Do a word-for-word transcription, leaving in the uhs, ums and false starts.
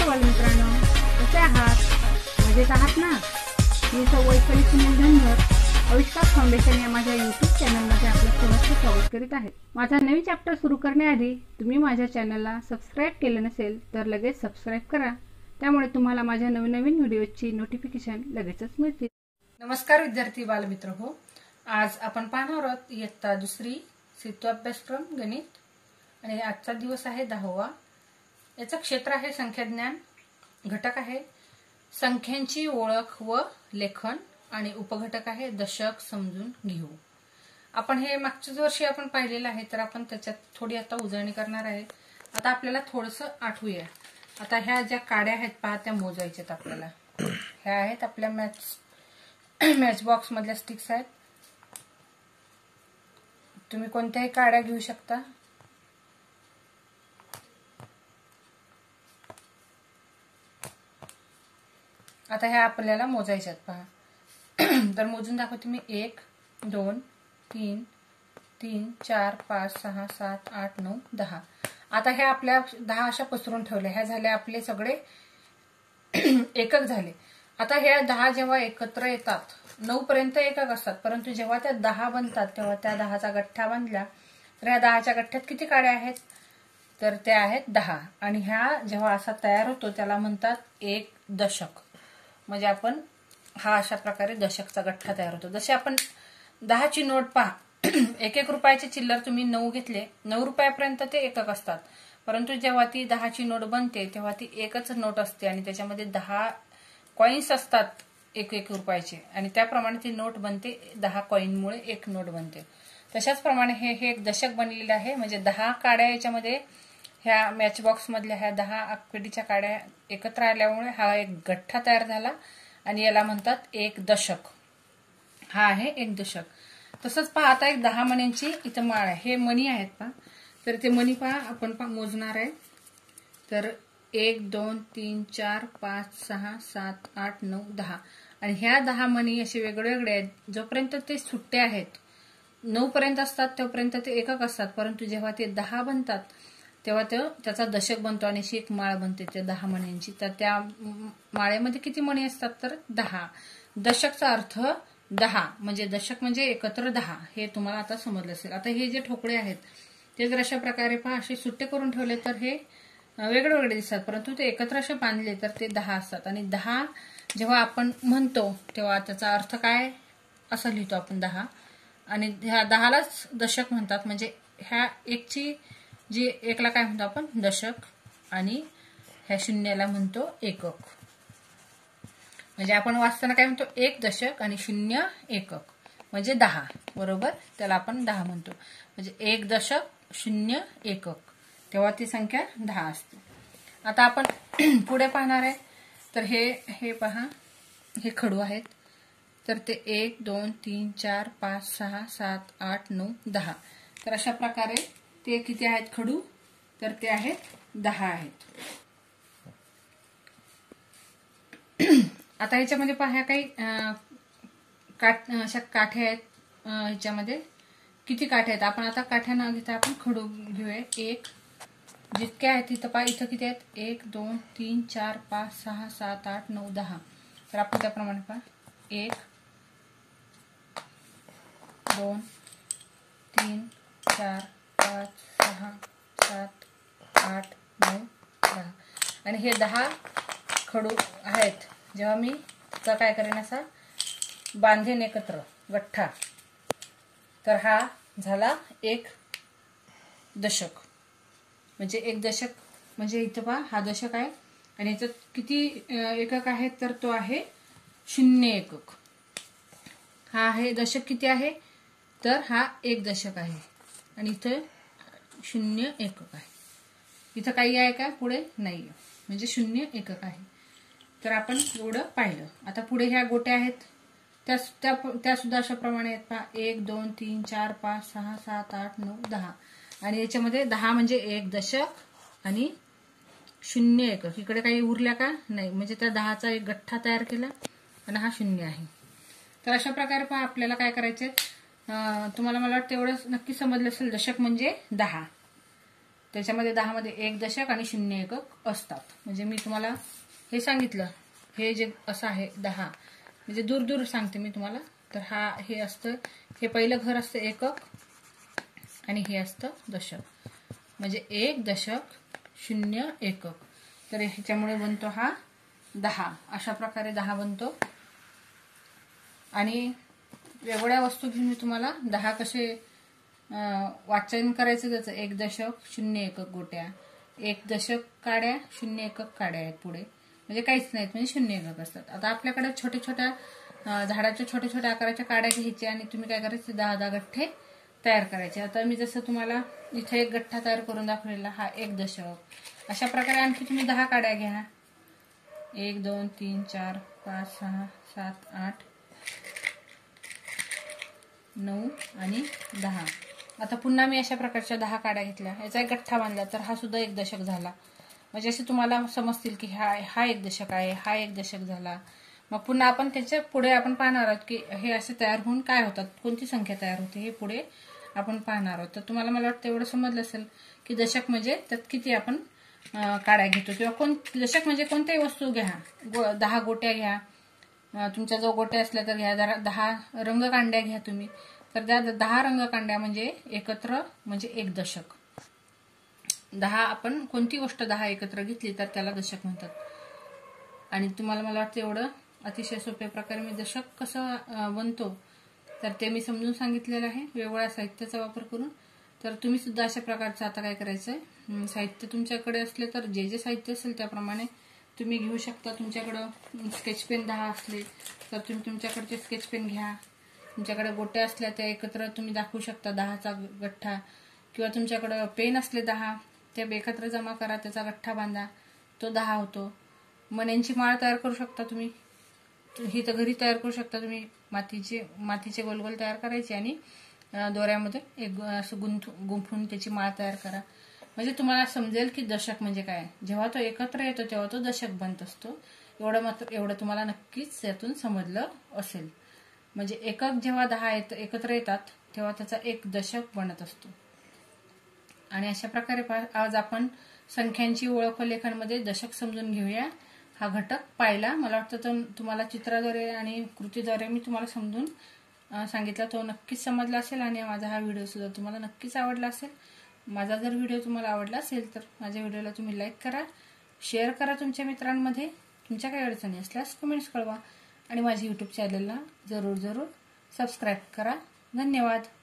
बालमित्रांनो, कसे आहात? मजेत आहात ना? मी वैशाली सुनील धनगर आविष्कार फाउंडेशन या माझ्या यूट्यूब चॅनलमध्ये आपलं सहर्ष स्वागत करीत आहे। माझा नवीन चॅप्टर सुरू करण्याआधी तुम्ही माझ्या चॅनलला सबस्क्राइब केले नसेल तर लगेच सबस्क्राइब करा, त्यामुळे तुम्हाला माझ्या नवीन नवीन व्हिडिओची नोटिफिकेशन लगेचच मिळतील। नमस्कार विद्यार्थी बालमित्रहो, आज आपण पाहणार आहोत इयत्ता दुसरी सित्व अभ्यासक्रम गणित आणि आजचा दिवस आहे दहावा। याचं क्षेत्र आहे संख्याज्ञान, घटक आहे संख्यांची ओळख व लेखन आणि उपघटक आहे दशक समजून घेऊ। आपण हे मागच्याच वर्षी आपण पाहिलेलं आहे, तर आपण त्याच्यात थोडी आता उजळणी करणार आहे। आता आपल्याला थोडंसं आठवूया। आता ह्या ज्या काड्या आहेत पहा, त्या मोजायच्यात आपल्याला। ह्या आहेत आपल्या मॅथ्स मॅच बॉक्स मधल्या स्टिक्स आहेत। तुम्ही कोणत्याही काड्या घेऊ शकता। आता ह्या आपल्याला मोजायच्यात पहा, तर मोजून दाखवते मी। एक दोन तीन तीन चार पाच सहा सात आठ नऊ दहा। आता ह्या आपल्या दहा अशा पसरून ठेवल्या, ह्या झाल्या आपले सगळे एकक झाले। आता ह्या दहा जेव्हा एकत्र येतात, नऊ पर्यंत एकक असतात, परंतु जेव्हा त्या दहा बनतात तेव्हा त्या दहाचा गठ्ठा बांधला तर ह्या दहाच्या गठ्ठ्यात किती काड्या आहेत? तर त्या आहेत दहा। आणि ह्या जेव्हा असा तयार होतो त्याला म्हणतात एक दशक। म्हणजे आपण हा अशा प्रकारे दशकचा गठ्ठा तयार होतो। जसे आपण दहाची नोट पहा, एक एक रुपयाचे चिल्लर तुम्ही नऊ घेतले, नऊ रुपयापर्यंत ते एकक असतात, परंतु जेव्हा ती दहाची नोट बनते तेव्हा ती एकच नोट असते आणि त्याच्यामध्ये दहा कॉइन्स असतात एक एक रुपयाचे, आणि त्याप्रमाणे ती नोट बनते। दहा कॉइनमुळे एक नोट बनते। तशाच प्रमाणे हे हे एक दशक बनलेलं आहे। म्हणजे दहा काड्या याच्यामध्ये ह्या मॅच बॉक्स मधल्या ह्या दहा आकड्याच्या काड्या एकत्र आल्यामुळे हा एक गठ्ठा तयार झाला आणि याला म्हणतात एक दशक। हा आहे एक दशक। तसंच पहा, आता एक दहा मण्यांची इथं माळ आहे। हे मणी आहेत पहा, तर ते मणी पहा आपण मोजणार आहे। तर एक दोन तीन चार पाच सहा सात आठ नऊ दहा, आणि ह्या दहा मणी असे वेगवेगळे आहेत। जोपर्यंत ते सुट्टे आहेत, नऊ पर्यंत असतात तोपर्यंत ते एकक असतात, परंतु जेव्हा ते दहा बनतात तेव्हा ते त्याचा दशक बनतो आणि अशी एक माळ बनते त्या दहा मण्यांची। तर त्या माळेमध्ये किती मणी असतात? तर दहा। दशकचा अर्थ दहा, म्हणजे दशक म्हणजे एकत्र दहा, हे तुम्हाला आता समजलं असेल। आता हे जे ठोकळे आहेत ते जर अशा प्रकारे पहा असे सुट्टे करून ठेवले तर हे वेगळे वेगळे दिसतात, परंतु ते एकत्र असे बांधले तर ते दहा असतात। आणि दहा जेव्हा आपण म्हणतो तेव्हा त्याचा अर्थ काय असं लिहितो आपण दहा, आणि ह्या दहालाच दशक म्हणतात। म्हणजे ह्या एकची जी एकला काय म्हणतो आपण? दशक, आणि ह्या शून्याला म्हणतो एकक। म्हणजे आपण वाचताना काय म्हणतो? एक दशक आणि शून्य एकक म्हणजे दहा, बरोबर? त्याला आपण दहा म्हणतो। म्हणजे एक दशक शून्य एकक, तेव्हा ती संख्या दहा असते। आता आपण पुढे पाहणार आहे। तर हे हे पहा, हे खडू आहेत। तर ते एक दोन तीन चार पाच सहा सात आठ नऊ दहा, तर अशा प्रकारे ते किती आहेत खडू? तर ते आहेत दहा आहेत। आता ह्याच्यामध्ये पहा काही काठ अशा काठ्या आहेत। ह्याच्यामध्ये किती काठ्या आहेत? आपण आता काठ्या न घेता आपण खडू घेऊया। एक जितके आहेत तिथं पहा, इथं किती आहेत? एक दोन तीन चार पाच सहा सात आठ नऊ दहा, तर आपण त्याप्रमाणे पहा एक दोन तीन चार पाच सहा सात आठ नऊ दहा, आणि हे दहा खडू आहेत। जेव्हा मी त्याचा काय करेन असा बांधेन एकत्र गठ्ठा, तर हा झाला एक दशक। म्हणजे एक दशक म्हणजे इथं पहा हा दशक आहे, आणि याच्यात किती एकक आहेत? तर तो आहे शून्य एकक। हा आहे दशक किती आहे? तर हा एक दशक आहे, आणि इथं शून्य एकक आहे। इथं काही आहे का पुढे? नाही, म्हणजे शून्य एकक आहे। तर आपण एवढं पाहिलं। आता पुढे ह्या गोट्या आहेत, त्या त्या सुद्धा अशा प्रमाणे आहेत पहा, एक दोन तीन चार पाच सहा सात आठ नऊ दहा, आणि याच्यामध्ये दहा म्हणजे एक दशक आणि शून्य एकक। इकडे काही उरल्या का? नाही, म्हणजे त्या दहाचा एक गठ्ठा तयार केला आणि हा शून्य आहे। तर अशा प्रकारे पहा आपल्याला काय करायचे, तुम्हाला मला वाटतं एवढं नक्की समजलं असेल। दशक म्हणजे दहा, त्याच्यामध्ये दहामध्ये एक दशक आणि शून्य एकक असतात. म्हणजे मी तुम्हाला हे सांगितलं, हे जे असं आहे दहा, म्हणजे दूर दूर सांगते मी तुम्हाला. तर हा हे असतं, हे पहिलं घर असतं एकक आणि हे असतं दशक. म्हणजे एक दशक शून्य एकक. तर ह्याच्यामुळे बनतो हा दहा. अशा प्रकारे दहा बनतो. आणि वेगळ्या वस्तू घेऊन मी तुम्हाला दहा कसे वाचन करायचं त्याचं. एक दशक शून्य एकक गोट्या, एक दशक काड्या, शून्य एकक काड्या आहेत पुढे, म्हणजे काहीच नाहीत, म्हणजे शून्य एकक असतात. आता आपल्याकडे छोट्या छोट्या झाडाच्या छोट्या छोट्या आकाराच्या काड्या घ्यायच्या आणि तुम्ही काय करायचे, दहा दहा गठ्ठे तयार करायचे. आता मी जसं तुम्हाला इथे एक गठ्ठा तयार करून दाखवलेला, हा एक दशक. अशा प्रकारे आणखी तुम्ही दहा काड्या घ्या. एक दोन तीन चार पाच सहा सात आठ नऊ आणि दहा. आता पुन्हा मी अशा प्रकारच्या दहा काड्या घेतल्या, याचा एक गठ्ठा बांधला, तर हा सुद्धा एक दशक झाला. म्हणजे असे तुम्हाला समजतील की हा हा एक दशक आहे, हा एक दशक झाला. मग पुन्हा आपण त्याच्या पुढे आपण पाहणार आहोत की हे असे तयार होऊन काय होतात, कोणती संख्या तयार होते, हे पुढे आपण पाहणार आहोत. तर तुम्हाला मला वाटतं एवढं समजलं असेल की दशक म्हणजे त्यात किती आपण काड्या घेतो, किंवा कोण दशक म्हणजे कोणत्याही वस्तू घ्या. गो दहा गोट्या घ्या, तुमच्या जो गोट्या असल्या तर घ्या. जरा दहा रंगकांड्या घ्या तुम्ही, तर त्या दहा रंगकांड्या म्हणजे एकत्र म्हणजे एक दशक. दहा आपण कोणती गोष्ट दहा एकत्र घेतली तर त्याला दशक म्हणतात. आणि तुम्हाला मला वाटतं एवढं अतिशय सोप्या प्रकारे मी दशक कसं बनतो तर ते मी समजून सांगितलेलं आहे वेगवेगळ्या साहित्याचा वापर करून. तर तुम्ही सुद्धा अशा प्रकारचं आता काय करायचंय, साहित्य तुमच्याकडे असले तर जे जे साहित्य असेल त्याप्रमाणे तुम्ही घेऊ शकता. तुमच्याकडं स्केच पेन दहा असले तर तुम्ही तुमच्याकडचे स्केच पेन घ्या. तुमच्याकडे गोट्या असल्या त्या एकत्र तुम्ही दाखवू शकता, दहाचा गठ्ठा. किंवा तुमच्याकडं पेन असले दहा, ते एकत्र जमा करा, त्याचा गठ्ठा बांधा, तो दहा होतो. मण्यांची माळ तयार करू शकता तुम्ही, ही तर घरी तयार करू शकता तुम्ही. मातीचे मातीचे गोलगोल तयार करायचे आणि दोऱ्यामध्ये एक असं गुंथ गुंफून त्याची माळ तयार करा. म्हणजे तुम्हाला समजेल की दशक म्हणजे काय. जेव्हा तो एकत्र येतो तेव्हा तो दशक बनत असतो. एवढं मात्र एवढं तुम्हाला नक्कीच यातून समजलं असेल. म्हणजे एकक जेव्हा दहा येत एकत्र येतात तेव्हा त्याचा एक दशक बनत असतो. आणि अशा प्रकारे आज आपण संख्यांची ओळख व लेखनमध्ये दशक समजून घेऊया. हा घटक पाहिला, मला वाटतं तो तुम्हाला चित्राद्वारे आणि कृतीद्वारे मी तुम्हाला समजून सांगितला, तो नक्कीच समजला असेल. आणि माझा हा व्हिडिओ सुद्धा तुम्हाला नक्कीच आवडला असेल. माझा जर व्हिडिओ तुम्हाला आवडला असेल तर माझ्या व्हिडिओला तुम्ही लाईक करा, शेअर करा तुमच्या मित्रांमध्ये. तुमच्या काही अडचणी असल्यास कमेंट्स कळवा आणि माझ्या यूट्यूब चॅनलला जरूर जरूर सबस्क्राईब करा. धन्यवाद.